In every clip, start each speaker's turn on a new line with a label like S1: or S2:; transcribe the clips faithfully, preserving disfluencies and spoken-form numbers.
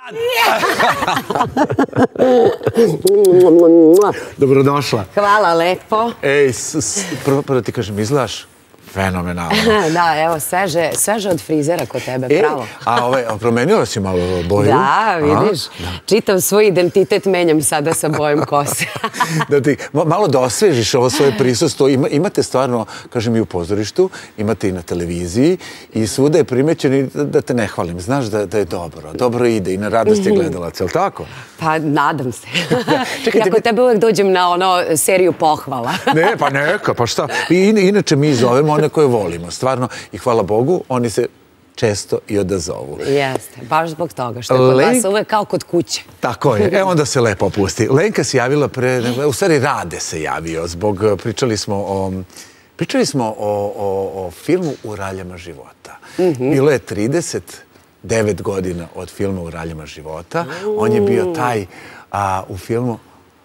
S1: Dobrodošla.
S2: Hvala lepo.
S1: Ej, prvo da ti kažem, izgledaš fenomenalno.
S2: Da, evo, sveže od frizera kod tebe, pravo.
S1: A promenila si malo boju?
S2: Da, vidiš. Čitav svoj identitet menjam sada sa bojom kose.
S1: Da ti malo da osvežiš ovo svoje prisustvo. Imate stvarno, kažem, i u pozorištu, imate i na televiziji i svuda je primećen, da te ne hvalim, znaš da je dobro, dobro ide i na radost je gledalac, je li tako?
S2: Pa, nadam se. Ja kod tebe uvek dođem na ono seriju pohvala.
S1: Ne, pa neka, pa šta. Inače mi zovemo one koje volimo, stvarno, i hvala Bogu, oni se često i odazovu.
S2: Jeste, baš zbog toga, što je kod vas uvek kao kod kuće.
S1: Tako je, e onda se lepo opusti. Lenka se javila pre, u stvari Rade se javio, zbog, pričali smo o, pričali smo o filmu U raljama života. Bilo je trideset devet godina od filma U raljama života. On je bio taj u filmu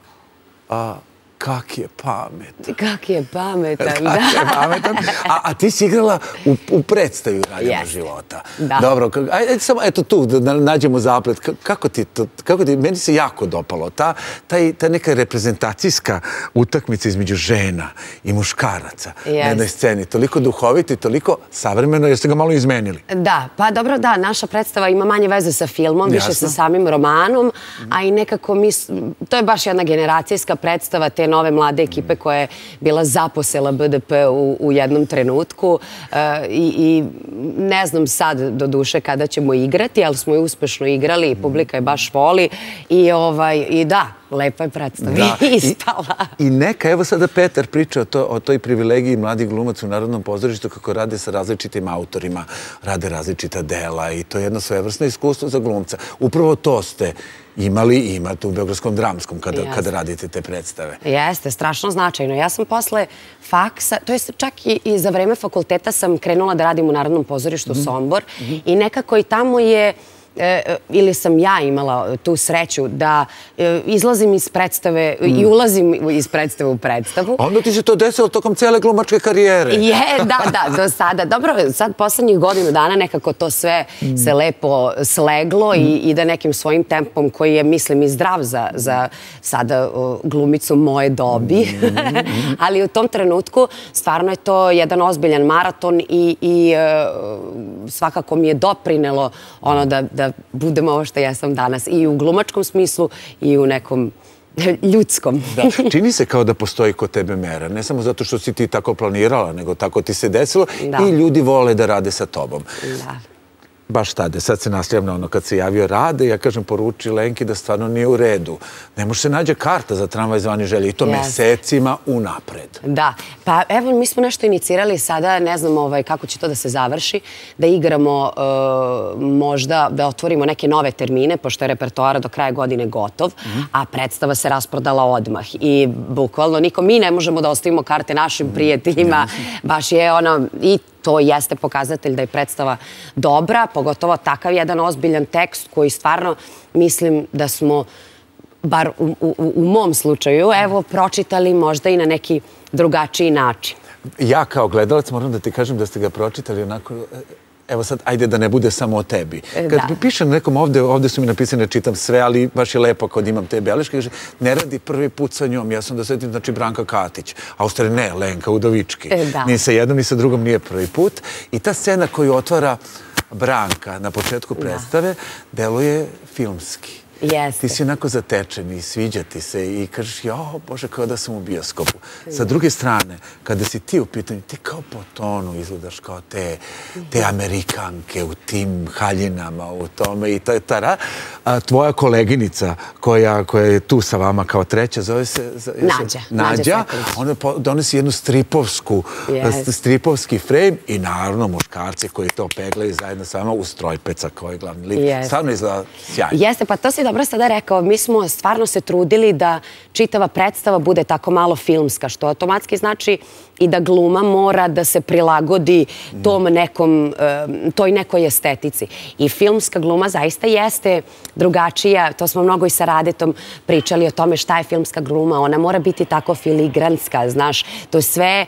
S1: Kak je pametan.
S2: Kak je pametan, da.
S1: Kak je pametan. A ti si igrala u predstavi U raljama života.
S2: Da.
S1: Dobro, ajde samo, eto tu, da nađemo zaplet. Kako ti to, kako ti, meni se jako dopalo. Ta neka reprezentacijska utakmica između žena i muškaraca na jednoj sceni. Toliko duhoviti, toliko savremeno, jer ste ga malo izmenili.
S2: Da, pa dobro, da, naša predstava ima manje veze sa filmom, više sa samim romanom, a i nekako mi, to je baš jedna generacijska predstava te nove mlade ekipe koja je bila zaposela B D P u jednom trenutku i ne znam sad do duše kada ćemo igrati, ali smo je uspešno igrali i publika je baš voli i da, lepa je predstava ispala.
S1: I neka, evo sada Petar priča o toj privilegiji mladih glumaca u Narodnom pozorištu kako rade sa različitim autorima, rade različita dela i to je jedno svojevrsno iskustvo za glumca. Upravo to ste imali i imate u Beogradskom dramskom kada radite te predstave.
S2: Jeste, strašno značajno. Ja sam posle faksa, to je čak i za vreme fakulteta sam krenula da radim u Narodnom pozorištu Sombor i nekako i tamo je ili sam ja imala tu sreću da izlazim iz predstave i ulazim iz predstave u predstavu.
S1: Onda ti se to desilo tokom cele glumačke karijere.
S2: Je, da, da, do sada. Dobro, sad poslednjih godinu dana nekako to sve se lepo sleglo i ide nekim svojim tempom koji je, mislim, i zdrav za sada glumicu moje dobi. Ali u tom trenutku stvarno je to jedan ozbiljan maraton i svakako mi je doprinelo ono da da budemo ovo što ja sam danas. I u glumačkom smislu i u nekom ljudskom.
S1: Čini se kao da postoji kod tebe mera. Ne samo zato što si ti tako planirala, nego tako ti se desilo i ljudi vole da rade sa tobom.
S2: Da.
S1: Baš tada, sad se nastavljam na ono kad se javio Rade, ja kažem poruči Lenki da stvarno nije u redu. Ne može se nađe karta za tramvaj zvani želje i to mesecima unapred.
S2: Da, pa evo mi smo nešto inicirali sada, ne znam kako će to da se završi, da igramo možda, da otvorimo neke nove termine, pošto je repertoar do kraja godine gotov, a predstava se rasprodala odmah i bukvalno niko, mi ne možemo da ostavimo karte našim prijateljima, baš je ono i to jeste pokazatelj da je predstava dobra, pogotovo takav jedan ozbiljan tekst koji stvarno mislim da smo, bar u mom slučaju, evo, pročitali možda i na neki drugačiji način.
S1: Ja kao gledalac moram da ti kažem da ste ga pročitali onako... Evo sad, ajde da ne bude samo o tebi. Kad pišem nekom ovde, ovde su mi napisane, čitam sve, ali baš je lepo kad imam te beleške, kaže, ne radi prvi put sa njom, ja sam da setim, znači Branka Katić, a u stvari ne, Lenka Udovički. Ni sa jednom, ni sa drugom nije prvi put. I ta scena koju otvara Branka na početku predstave, deluje filmski. Ti si onako zatečen i sviđa ti se i kažeš, jao, Bože, kao da sam u bioskopu. Sa druge strane, kada si ti u pitanju, ti kao po tonu izgledaš kao te Amerikanke u tim haljinama, u tome i ta tvoja koleginica koja je tu sa vama kao treća, zove se...
S2: Nađa.
S1: Nađa. Ona donosi jednu stripovski frame i naravno muškarci koji to peglaju zajedno s vama uz Trojpeca koji je glavni lik. Stvarno izgleda sjajno.
S2: Jeste, pa to si dobro sada rekao. Mi smo stvarno se trudili da čitava predstava bude tako malo filmska, što automatski znači i da gluma mora da se prilagodi tom nekom, toj nekoj estetici. I filmska gluma zaista jeste drugačija. To smo mnogo i sa Radetom pričali o tome šta je filmska gluma. Ona mora biti tako filigranska, znaš. To sve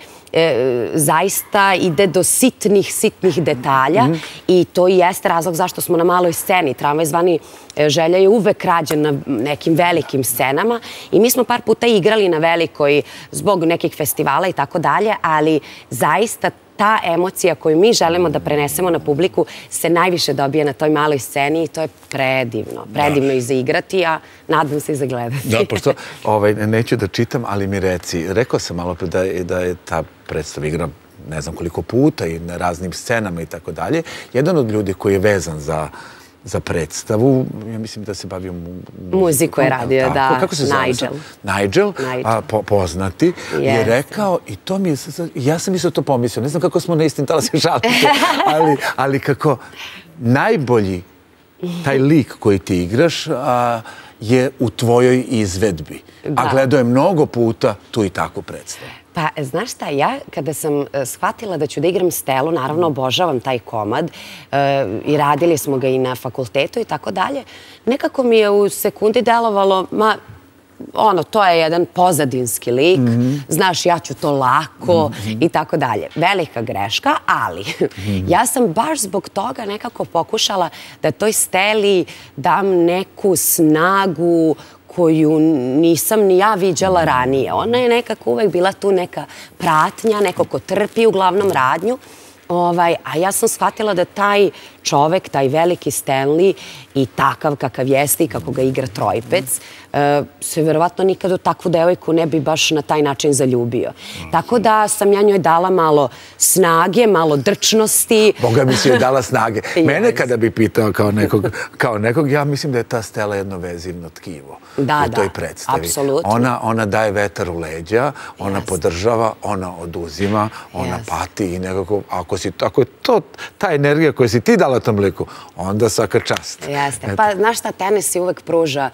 S2: zaista ide do sitnih, sitnih detalja i to i jeste razlog zašto smo na maloj sceni. Tramvaj zvani Želja je uvek rađen na nekim velikim scenama i mi smo par puta igrali na velikoj zbog nekih festivala i tako dalje, ali zaista ta emocija koju mi želimo da prenesemo na publiku se najviše dobije na toj maloj sceni i to je predivno. Predivno i za igrati, a nadam se i za gledati.
S1: Da, pošto neću da čitam, ali mi reci, rekao sam malo pre da je ta predstava igra ne znam koliko puta i na raznim scenama i tako dalje. Jedan od ljudi koji je vezan za za predstavu, ja mislim da se bavio
S2: muziku je radio, da,
S1: kako se zove?
S2: Nigel.
S1: Nigel, poznati, je rekao i to mi je, ja sam isto to pomislio, ne znam kako smo na istim talasi šaliti, ali kako najbolji taj lik koji ti igraš je u tvojoj izvedbi, a gledao je mnogo puta tu i takvu predstavu.
S2: Pa, znaš šta, ja kada sam shvatila da ću da igram Stelu, naravno obožavam taj komad i radili smo ga i na fakultetu i tako dalje, nekako mi je u sekundi delovalo, ma, ono, to je jedan pozadinski lik, znaš, ja ću to lako i tako dalje. Velika greška, ali ja sam baš zbog toga nekako pokušala da toj Steli dam neku snagu koju nisam ni ja viđala ranije. Ona je nekako uvek bila tu neka pratnja, neko ko trpi uglavnom radnju, a ja sam shvatila da taj čovek, taj veliki Stanley i takav kakav jeste i kako ga igra Trojpec, se verovatno nikad u takvu devojku ne bi baš na taj način zaljubio. Tako da sam ja njoj dala malo snage, malo drčnosti.
S1: Boga mi si joj dala snage. Mene kada bi pitao kao nekog, ja mislim da je ta Stela jedno vezivno tkivo u toj predstavi.
S2: Apsolutno.
S1: Ona daje vetar u leđa, ona podržava, ona oduzima, ona pati i nekako, ako je to ta energija koju si ti dala tom liku, onda svaka čast.
S2: Jeste. Pa, znaš šta, Tennessee uvek pruža,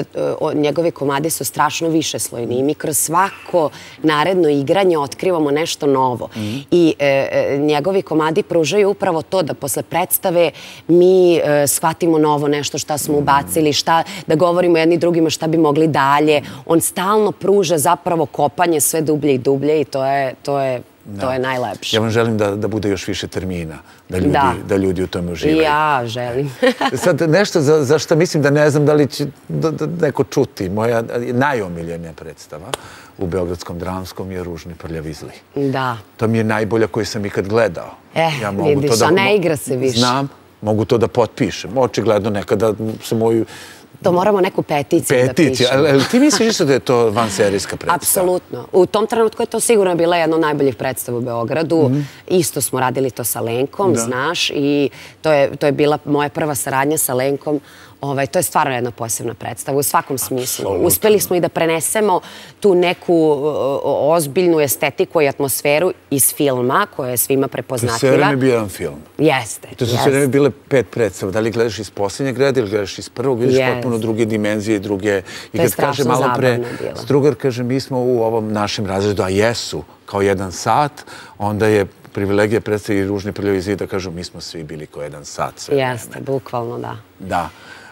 S2: njegovi komadi su strašno višeslojni i mi kroz svako naredno igranje otkrivamo nešto novo. I njegovi komadi pružaju upravo to da posle predstave mi shvatimo novo nešto šta smo ubacili, šta da govorimo jedni drugima šta bi mogli dalje. On stalno pruža zapravo kopanje sve dublje i dublje i to je to je To je najlepše.
S1: Ja vam želim da bude još više termina, da ljudi u tome uživaju.
S2: I ja želim.
S1: Sad, nešto za što mislim da ne znam da li će neko čuti. Moja najomiljenija predstava u Beogradskom dramskom je Ružni prljavi zli.
S2: Da.
S1: To mi je najbolja koju sam ikad gledao.
S2: Eh, vidiš, a ne igra se više.
S1: Znam, mogu to da potpišem. Očigledno nekada se moju...
S2: To moramo neku peticiju da pišemo.
S1: Peticija. Ti misliš isto da je to vanserijska predstava?
S2: Apsolutno. U tom trenutku je to sigurno bila jedna od najboljih predstava u Beogradu. Isto smo radili to sa Lenkom, znaš, i to je bila moja prva saradnja sa Lenkom. To je stvarno jedna posebna predstava u svakom smislu. Uspeli smo i da prenesemo tu neku ozbiljnu estetiku i atmosferu iz filma koja je svima prepoznatljiva.
S1: To je sve vreme bio jedan film.
S2: Jeste.
S1: To su sve vreme bile pet predstava. Da li gledaš iz posljednjeg reda ili gledaš iz prvog, vidiš potpuno druge dimenzije i druge...
S2: To je strašno zabavno bilo.
S1: Strugar kaže, mi smo u ovom našem razredu, a jesu, kao jedan sat, onda je privilegija predstavi Ružni prljavi zli da kažu mi smo svi bili kao jedan sat.
S2: Jeste, bukvalno da.
S1: Da.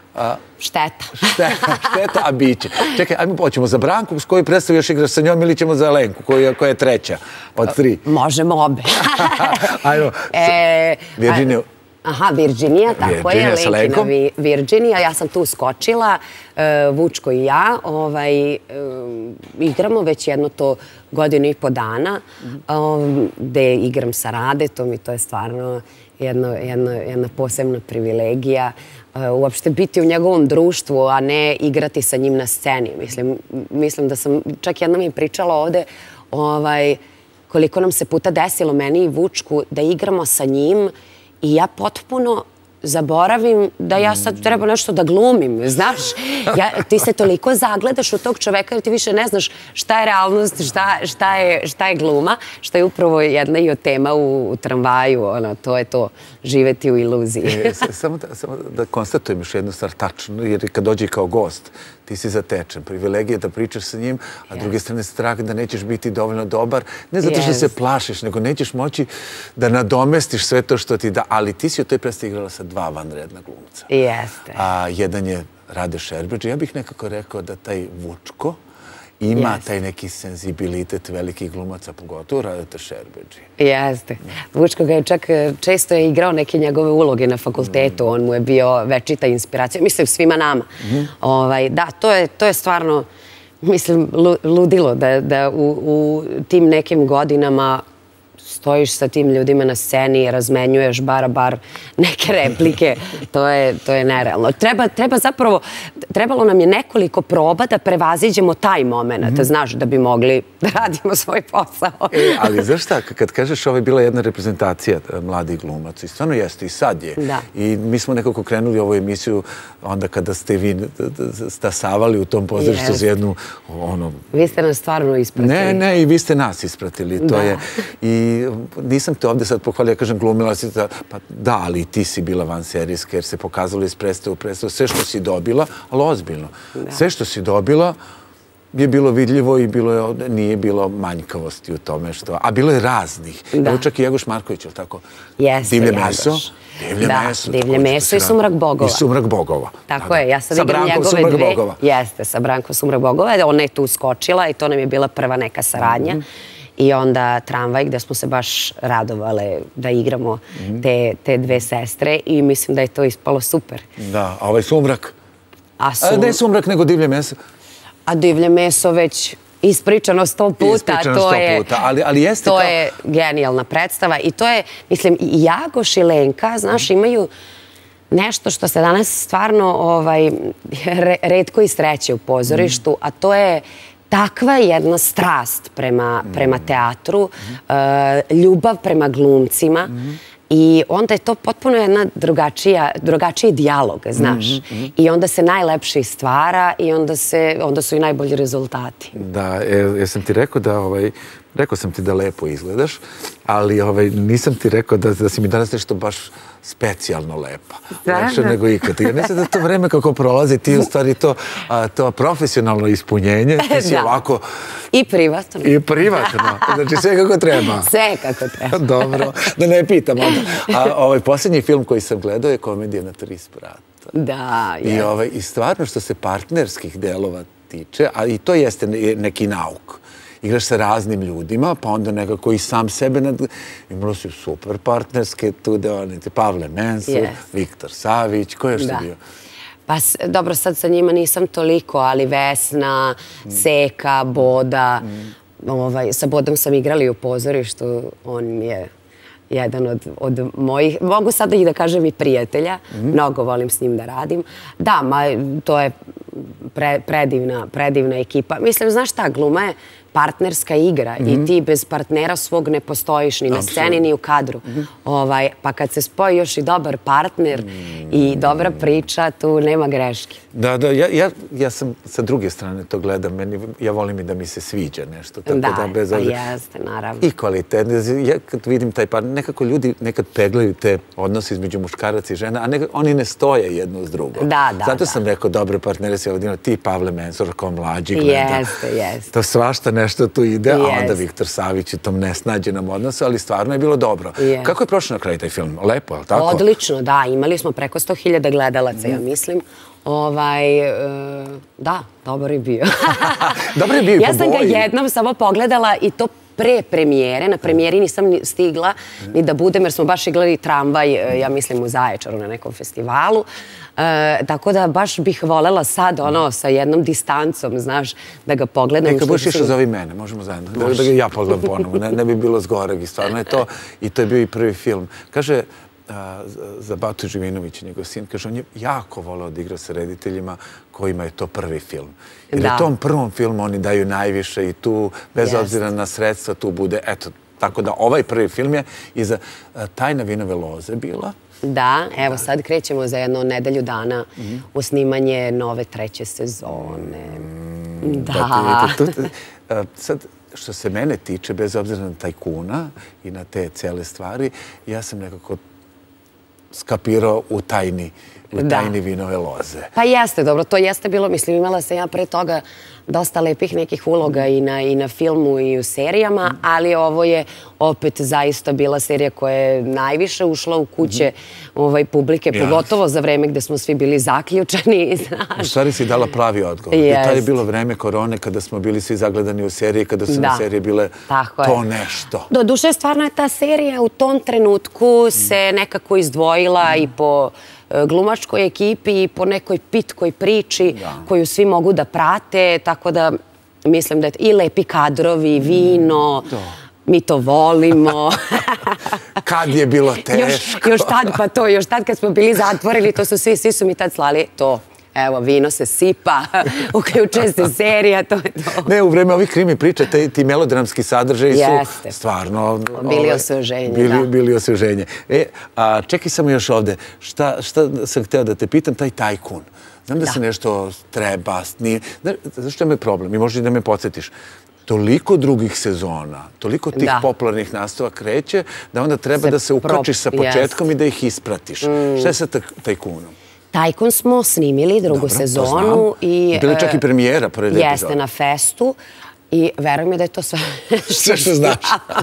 S2: Šteta.
S1: Šteta, a biće. Čekaj, ajmo počemo za Branku, s koju predstavu još igraš sa njom ili ćemo za Lenku, koja je treća od tri?
S2: Možemo obe.
S1: Ajmo. Virginiju.
S2: Aha, Virginija, tako je, Lenkina Virginija. Ja sam tu skočila, Vučko i ja. Igramo već jedno to godinu i po dana, gde igram sa Radetom i to je stvarno jedna posebna privilegija. Uopšte biti u njegovom društvu, a ne igrati sa njim na sceni. Mislim da sam, čak jedna mi pričala ovde, koliko nam se puta desilo meni i Vučku da igramo sa njim i ja potpuno zaboravim da ja sad treba nešto da glumim, znaš. Ti se toliko zagledaš u tog čoveka jer ti više ne znaš šta je realnost, šta je gluma, što je upravo jedna i od tema u tramvaju. To je to, živeti u iluziji.
S1: Samo da konstatujem još jednu stvar tačno, jer kad dođe kao gost, ti si zatečen. Privilegija da pričaš sa njim, a druge strane strah da nećeš biti dovoljno dobar. Ne zato što se plašiš, nego nećeš moći da nadomestiš sve to što ti da. Ali ti si u toj predstavi igrala sa dva vanredna glumca.
S2: Jeste.
S1: Jedan je Rade Šerbedžije. Ja bih nekako rekao da taj Vučko ima taj neki senzibilitet velikih glumaca, pogotovo Radeta Šerbedžije.
S2: Jeste. Vučko ga je čak često je igrao neke njegove uloge na fakultetu. On mu je bio večita inspiracija. Mislim, svima nama. Da, to je stvarno, mislim, ludilo da u tim nekim godinama stojiš sa tim ljudima na sceni i razmenjuješ bar bar neke replike. To je nerealno. Treba zapravo, trebalo nam je nekoliko proba da prevaziđemo taj moment, znaš, da bi mogli da radimo svoj posao.
S1: Ali znaš šta, kad kažeš ovo je bila jedna reprezentacija mladih glumaca i stvarno jeste i sad je. I mi smo nekako krenuli ovu emisiju onda kada ste vi stasavali u tom pozorištu za jednu ono...
S2: Vi ste nas stvarno ispratili.
S1: Ne, ne, i vi ste nas ispratili. To je... I nisam te ovdje sad pohvalila, ja kažem glumila si, pa da, ali i ti si bila vanserijska jer se pokazalo iz predstave u predstavu sve što si dobila, ali ozbiljno. Sve što si dobila je bilo vidljivo i nije bilo manjkavosti u tome što... A bilo je raznih. Evo čak i Jagoš Marković, je li tako?
S2: Jeste, Jagoš.
S1: Divlje meso.
S2: Divlje meso i Sumrak bogova.
S1: I Sumrak bogova.
S2: Tako je, ja sad igram njegove dve... Jeste, sa Brankom Sumrak bogova. Ona je tu skočila i to nam je bila prva neka saradnja. I onda Tramvaj, gde smo se baš radovale da igramo te dve sestre i mislim da je to ispalo super.
S1: Da, a ovaj Sumrak?
S2: A
S1: ne Sumrak, nego Divlje meso.
S2: A Divlje meso već ispričano sto puta.
S1: Ispričano sto puta, ali jeste kao...
S2: To je genijalna predstava i to je, mislim, i Jagoš i Lenka, znaš, imaju nešto što se danas stvarno retko i sreće u pozorištu, a to je takva jedna strast prema teatru, ljubav prema glumcima i onda je to potpuno jedna drugačiji dijalog, znaš. I onda se najlepši stvara i onda su i najbolji rezultati.
S1: Da, jesam ti rekao da, rekao sam ti da lepo izgledaš, ali nisam ti rekao da si mi danas nešto baš specijalno lepa. Lepše nego ikad. Ja mislim da to vreme kako prolazi, ti u stvari to profesionalno ispunjenje, ti si ovako...
S2: I privatno.
S1: I privatno. Znači sve kako treba.
S2: Sve kako treba.
S1: Dobro, da ne pitam onda. A ovaj posljednji film koji sam gledao je Komedija na tri sprata.
S2: Da, je.
S1: I stvarno što se partnerskih delova tiče, a i to jeste neki nauk. Igraš sa raznim ljudima, pa onda nekako i sam sebe... Imalo si super partnerske tu deonice. Pavle Mensur, Viktor Savić, ko je još to bio?
S2: Pa dobro, sad sa njima nisam toliko, ali Vesna, Seka, Boda. Sa Bodom sam igrali u pozorištu, on mi je jedan od mojih, mogu sada i da kažem i prijatelja, mnogo volim s njim da radim. Da, to je predivna ekipa. Mislim, znaš šta, gluma je partnerska igra i ti bez partnera svog ne postojiš ni na sceni ni u kadru. Pa kad se spoji još i dobar partner i dobra priča, tu nema greške.
S1: Da, da, ja sam sa druge strane to gledam. Ja volim i da mi se sviđa nešto.
S2: Da, pa jeste, naravno.
S1: I kvalitet. Ja kad vidim taj partner, nekako ljudi nekad peglaju te odnose između muškaraca i žena, a oni ne stoje jedno uz drugo.
S2: Da, da, da.
S1: Zato sam rekao, dobre partnere si ovdje, ti Pavle Mensur, kao mlađi gleda.
S2: Jeste, jeste.
S1: To svašta nešto tu ide, a onda Viktor Savić u tom nesnađenom odnosu, ali stvarno je bilo dobro. Kako je prošao na kraju taj film? Lepo, je li tako?
S2: Odlično, da. Imali smo preko sto hiljada gledalaca, ja mislim. Da, dobar je bio.
S1: Dobar je bio i po boji.
S2: Ja sam ga jednom samo pogledala i to pre premijere. Na premijeri nisam stigla ni da budem, jer smo baš igrali Tramvaj, ja mislim, u Zaječaru na nekom festivalu. Tako da baš bih volela sad, ono, sa jednom distancom, znaš, da ga pogledam.
S1: Neka budeš išao zovi mene, možemo zajedno. Da ga ja pogledam ponovo, ne bi bilo zgoreg i stvarno je to. I to je bio i prvi film. Kaže, za Batu Živinovića, njegov sin, kaže, on je jako voleo da igra sa rediteljima kojima je to prvi film. Jer u tom prvom filmu oni daju najviše i tu, bez obzira na sredstva, tu bude, eto, tako da ovaj prvi film je i za Tajna vinove loze bila.
S2: Da, evo sad krećemo za jedno nedelju dana u snimanje nove treće sezone. Da.
S1: Sad, što se mene tiče, bez obzira na Tajkuna i na te cele stvari, ja sam nekako skapirao u Tajni u Tajni vinove loze.
S2: Pa jeste, dobro, to jeste bilo, mislim, imala sam ja pre toga dosta lepih nekih uloga i na, i na filmu i u serijama, ali ovo je opet zaista bila serija koja je najviše ušla u kuće ovaj, publike, pogotovo za vreme gde smo svi bili zaključani.
S1: U stvari si dala pravi odgovor. Yes. Tad je bilo vreme korone kada smo bili svi zagledani u seriji, kada su da. na serije bile Tako to je. nešto.
S2: Do duše, stvarno je ta serija u tom trenutku se nekako izdvojila mm. i po glumačkoj ekipi i po nekoj pitkoj priči da. koju svi mogu da prate, tako da mislim da je i lepi kadrovi, vino, mm, mi to volimo.
S1: Kad je bilo teško.
S2: Još, još tad, pa to, još tad kad smo bili zatvorili, to su svi, svi su mi tad slali to. Evo, vino se sipa, uključuje se serija, to je to.
S1: Ne, u vreme ovih krimi priča, te, ti melodramski sadržaji su stvarno...
S2: Bili osveženje, bili, da.
S1: Bili osveženje. E, a čekaj samo još ovde, šta, šta sam hteo da te pitam, taj tajkun. Znam da, da. se nešto treba, snije... Znaš što je problem? I možeš da me podsjetiš. Toliko drugih sezona, toliko tih da. popularnih nastava kreće, da onda treba se da se ukačiš sa početkom yes. i da ih ispratiš. Mm. Šta je sa tajkunom?
S2: Tajkun smo snimili drugu Dobro, sezonu. I
S1: bila je čak i premijera pored epizoda.
S2: Jeste, na festu. I verujem mi da je to sve
S1: sve što znaš.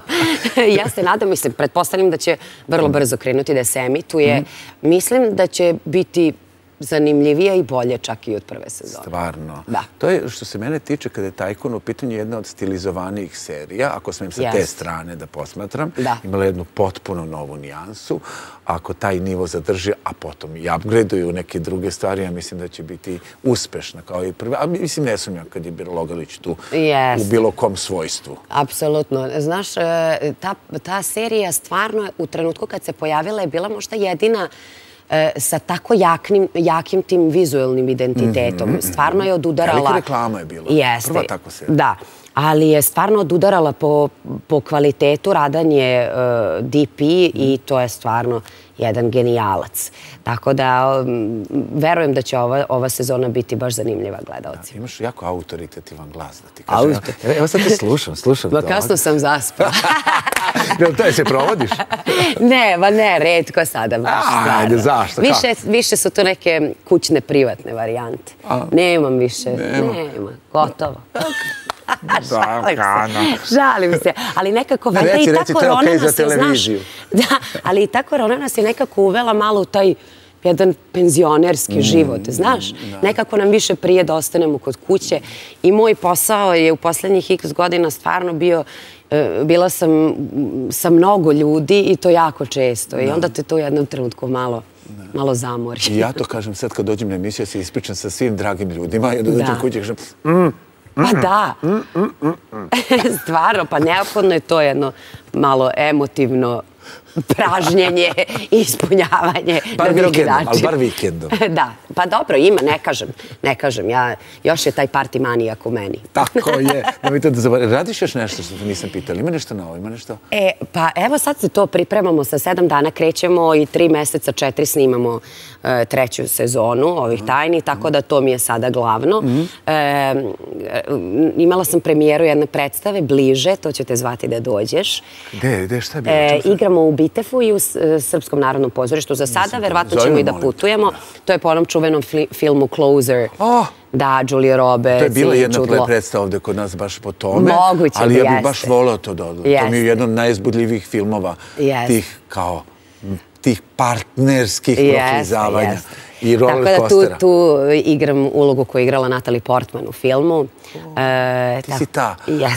S2: Ja se nadam, mislim, pretpostavljam da će vrlo brzo krenuti da se emituje. Mm. Mislim da će biti zanimljivija i bolje čak i od prve sezone.
S1: Stvarno.
S2: Da.
S1: To je, što se mene tiče, kada je Tajkun u pitanju jedna od stilizovanijih serija, ako smijem sa yes. te strane da posmatram, da. imala jednu potpuno novu nijansu. Ako taj nivo zadrži, a potom i upgradeuju neke druge stvari, ja mislim da će biti uspešna kao i prve. A mislim, ne sumnjam kad je Birologalić tu yes. u bilo kom svojstvu.
S2: Apsolutno. Znaš, ta, ta serija stvarno u trenutku kad se pojavila je bila možda jedina sa tako jaknim, jakim tim vizualnim identitetom. Mm -hmm. Stvarno je odudarala...
S1: Velika reklama je bila.
S2: Jeste.
S1: Prva tako serija.
S2: Da. Ali je stvarno odudarala po, po kvalitetu, radan je uh, D P mm. i to je stvarno jedan genijalac. Tako da um, verujem da će ova, ova sezona biti baš zanimljiva gledalci.
S1: Da, imaš jako autoritativan glas da ti kažem. Evo, evo sad te slušam, slušam
S2: to. Kasno sam zaspala.
S1: Jel to je se provodiš?
S2: Ne, ba ne, redko sada baš.
S1: Ajde, zašto?
S2: Više, više su to neke kućne, privatne varijante. A? Nemam više. Nema. Nema. Gotovo. Šalim se. Žalim se. Ali nekako...
S1: Reci,
S2: i
S1: reci, to je okej za televiziju.
S2: Da, ali i ta korona nas je nekako uvela malo u taj jedan penzionerski život, znaš? Nekako nam više prije da ostanemo kod kuće. I moj posao je u poslednjih x godina stvarno bio... Bila sam sa mnogo ljudi i to jako često. I onda te to u jednom trenutku malo... malo zamori.
S1: I ja to kažem sad kad dođem na emisiju, ja se ispričam sa svim dragim ljudima i onda dođem kući i kažem mm,
S2: pa da. Mm, mm, mm, mm. Stvarno, pa neophodno je to jedno malo emotivno pražnjenje i ispunjavanje
S1: na drugi način. Ali bar vikendom.
S2: Da, pa dobro, ima, ne kažem. Ne kažem, ja, još je taj party manijak u meni.
S1: Tako je. Radiš još nešto što te nisam pitala? Ima nešto novo? Ima nešto?
S2: E, pa evo sad se to pripremamo, sa sedam dana krećemo i tri meseca, četiri snimamo e, treću sezonu ovih tajni, tako da to mi je sada glavno. Mm. E, imala sam premijeru jedne predstave, Bliže, to ću te zvati da dođeš.
S1: Gde, gde, šta je bilo?
S2: E, igramo u Bitefu i u Srpskom narodnom pozorištu. Za sada, verovatno ćemo i da putujemo. To je po onom čuvenom filmu Closer. Da, Julia Roberts.
S1: To je bila jedna predstava ovde kod nas baš po tome.
S2: Moguće
S1: ali
S2: bi,
S1: ja bih baš voleo to da odgledam. To mi je jedan od najizbudljivijih filmova tih kao tih partnerskih profilizavanja i roller coastera.
S2: Tako da tu igram ulogu koju je igrala Natalie Portman u filmu.
S1: Ti si ta,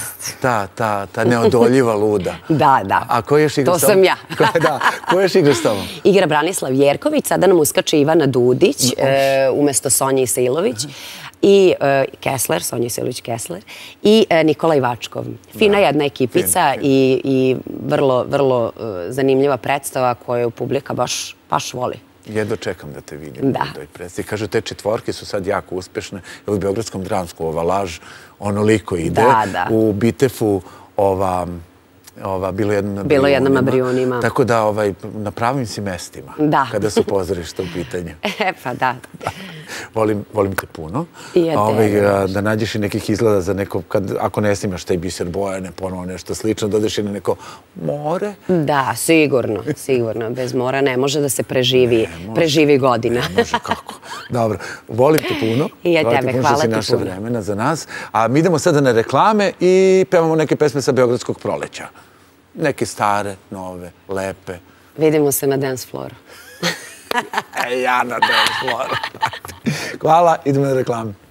S1: ta neodoljiva luda.
S2: Da, da.
S1: A ko još igra s tobom?
S2: To sam ja.
S1: Da, ko još igra s tobom?
S2: Igra Branislav Jerković, sada nam uskače Ivana Dudić umesto Sonje Isailović. I Kessler, Sonja Isailović-Kessler. I Nikola Ivačkov. Fina jedna ekipica i vrlo, vrlo zanimljiva predstava koju publika baš voli.
S1: Jedno čekam da te vidim u toj predstavi. Kažu, te četvorke su sad jako uspešne. U Beogradskom Dramsku ova laž onoliko ide. U Bitefu ova... Bilo
S2: jednom na Brijunima.
S1: Tako da na pravim si mestima kada su pozorišta u pitanju.
S2: E, pa da.
S1: Volim te puno.
S2: I ja tebe.
S1: Da nađeš i nekih izgleda za neko, ako ne snimaš taj Biser Bojane, ponovo nešto slično, dodaš i na neko more.
S2: Da, sigurno, sigurno. Bez mora ne može da se preživi, preživi godina.
S1: Ne može, kako. Dobro, volim te puno.
S2: I ja tebe, hvala ti puno.
S1: Što si naša vremena za nas. A mi idemo sada na reklame i pevamo neke pesme sa Beogradskog proleća. Neke stare, nove, lepe.
S2: Vidimo se na dance flooru.
S1: E, ja na dance flooru. Hvala, idemo na reklame.